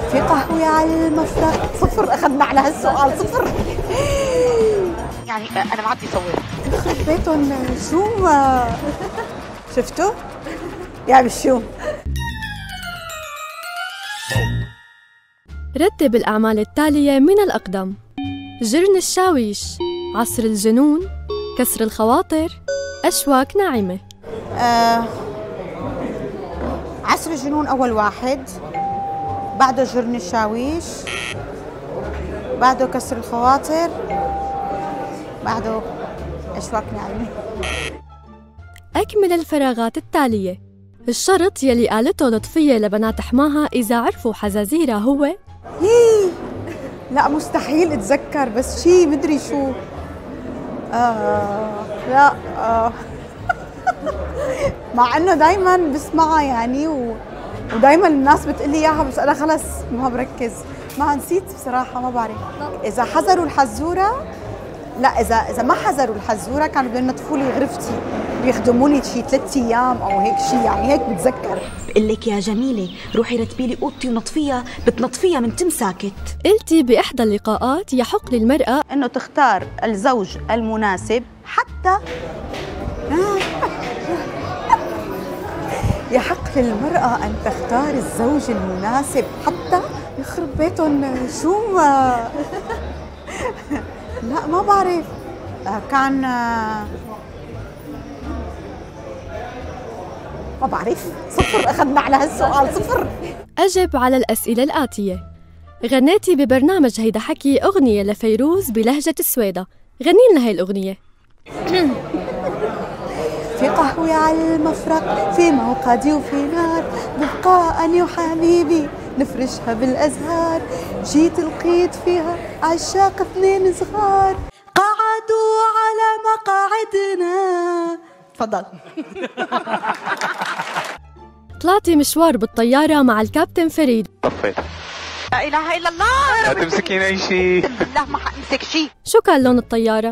في قهوة على المفرق؟ صفر، أخذنا على هالسؤال صفر. يعني أنا ما عاد صورت. يخرب بيتهم شو شفتوا؟ يا بالشو. رتب الأعمال التالية من الأقدم: جرن الشاويش، عصر الجنون، كسر الخواطر، أشواك ناعمة. عصر الجنون أول واحد، بعده جرن الشاويش، بعده كسر الخواطر، بعده أشواك ناعمة. أكمل الفراغات التالية. الشرط يلي قالته لطفية لبنات حماها إذا عرفوا حزازيرة هو لا مستحيل اتذكر، بس شي مدري شو. لا مع انه دايما بسمعها يعني ودايما الناس بتقلي اياها، بس انا خلص ما بركز، ما نسيت بصراحه، ما بعرف. اذا حزروا الحزوره، لا اذا ما حزروا الحزوره كانوا بدهم ينظفوا لي غرفتي، بيخدموني شي 3 ايام او هيك شي، يعني هيك بتذكر. بقول لك يا جميله روحي رتبي لي اوضتي ونطفيها، بتنطفيها من تمساكت. قلتي بإحدى اللقاءات يحق للمرأة انه تختار الزوج المناسب حتى يحق للمرأة أن تختار الزوج المناسب حتى يخرب بيتهم شو لا ما بعرف. كان ما بعرف، صفر، أخذنا على هالسؤال صفر. أجب على الأسئلة الآتية. غنيتي ببرنامج هيدا حكي أغنية لفيروز بلهجة السويدة، غني لنا هاي الأغنية. في قهوة على المفرق، في موقدي وفي نار، نبقى أنا وحبيبي نفرشها بالأزهار، جيت لقيت فيها عشاق 2 صغار قعدوا على مقاعدنا. تفضل. طلعتي مشوار بالطيارة مع الكابتن فريد. طفيت. لا إله إلا الله. لا تمسكين أي شيء. بالله ما حأمسك شيء. شو كان لون الطيارة؟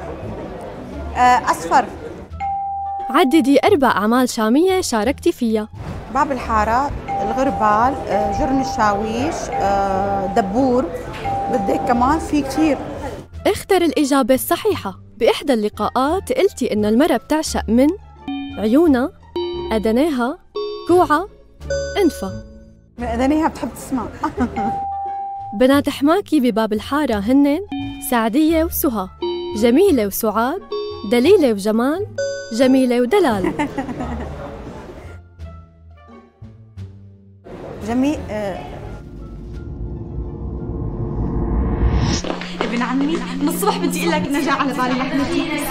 أصفر. عددي 4 أعمال شامية شاركتي فيها. باب الحارة، الغربال، جرن الشاويش، دبور، بدك كمان في كتير. اختر الإجابة الصحيحة. بإحدى اللقاءات قلتي إنه المرأة بتعشق من عيونها، أدنيها، كوعها، أنفها. من أدنيها بتحب تسمع. بنات حماكي بباب الحارة هنن سعدية وسهى، جميلة وسعاد، دليلة وجمال، جميلة ودلال. جميل. ابن عمي من الصبح بدي اقول لك انه جاء على بالي لحمة.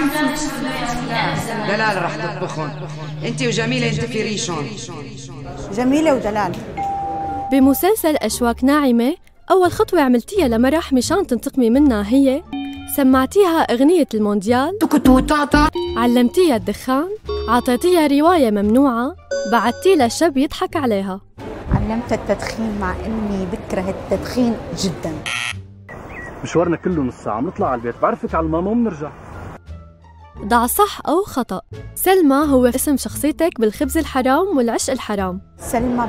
دلال رح تطبخهم، انت وجميله انت في ريشون. جميلة ودلال. بمسلسل أشواك ناعمة أول خطوة عملتيها لمرح مشان تنتقمي منها هي سمعتيها أغنية المونديال، علمتيها الدخان، عطيتيها رواية ممنوعة، بعتي لها شاب يضحك عليها. علمت التدخين مع إني بكره التدخين جدا. مشوارنا كله نص ساعة، بنطلع على البيت، بعرفك على الماما وبنرجع. ضع صح أو خطأ. سلمى هو اسم شخصيتك بالخبز الحرام والعشق الحرام. سلمى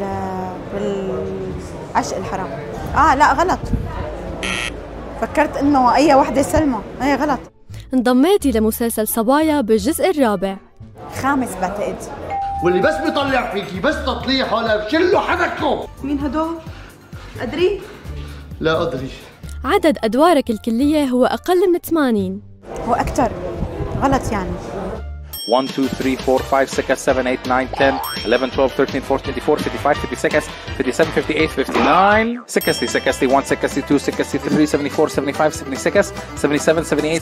بالعشق الحرام. لا غلط، فكرت إنه أي وحدة سلمى، هي غلط. انضميتي لمسلسل صبايا بالجزء الرابع. 5 بعتقد. واللي بس بيطلع فيكي بس تطليح ولا بشله حدكم. مين هدول؟ أدري؟ لا أدري. عدد أدوارك الكلية هو أقل من 80. هو أكتر، غلط يعني. 1 2 3 4 5 6 7 8 9 10 11 12 13 14 24 55 56 57 58 59 60 61 62 63 74 75 76 77 78.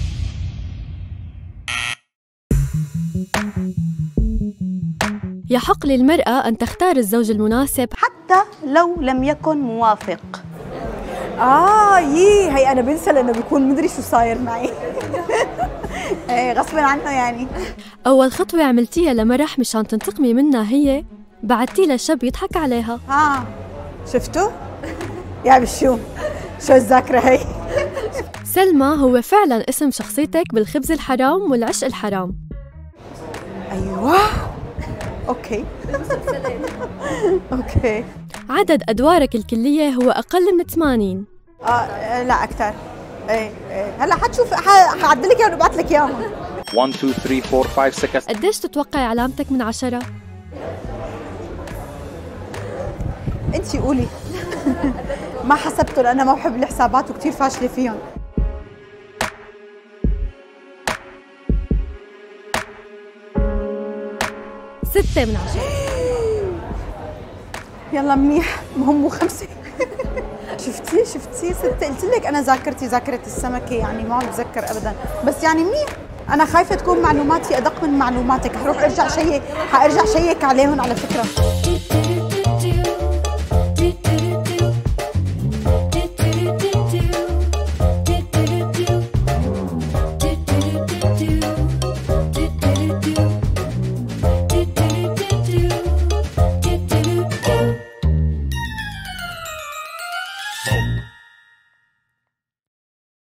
يحق للمرأة أن تختار الزوج المناسب حتى لو لم يكن موافق. هي أنا بنسى لأنه بيكون مدري شو صاير معي. غصبا عنه يعني. أول خطوة عملتيها لمرح مشان تنتقمي منها هي بعتي لها شاب يضحك عليها. شفتوا؟ يا بالشو، شو الذاكرة هي. سلمى هو فعلا اسم شخصيتك بالخبز الحرام والعشق الحرام. أيوة. أوكي. عدد أدوارك الكلية هو أقل من 80. لا أكثر. ايه هلا حتشوف، حعدلك اياهم وببعث لك اياهم. 1 2 3 4 5 6. قديش تتوقعي علامتك من 10؟ انت قولي. ما حسبته لأنا ما بحب الحسابات وكثير فاشلة فيهم. ستة من 10. يلا منيح، مو 5. شفتي 6. قلت لك انا ذاكرتي ذاكره السمكه، يعني ما عم بتذكر ابدا، بس يعني منيح. انا خايفه تكون معلوماتي ادق من معلوماتك، حارجع شيك عليهم على فكره.